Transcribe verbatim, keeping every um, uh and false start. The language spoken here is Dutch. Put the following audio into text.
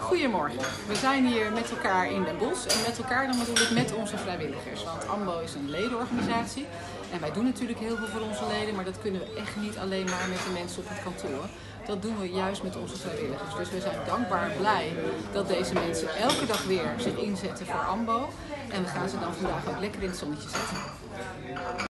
Goedemorgen, we zijn hier met elkaar in Den Bosch en met elkaar dan bedoel ik met onze vrijwilligers. Want AMBO is een ledenorganisatie en wij doen natuurlijk heel veel voor onze leden, maar dat kunnen we echt niet alleen maar met de mensen op het kantoor. Dat doen we juist met onze vrijwilligers. Dus we zijn dankbaar en blij dat deze mensen elke dag weer zich inzetten voor AMBO. En we gaan ze dan vandaag ook lekker in het zonnetje zetten.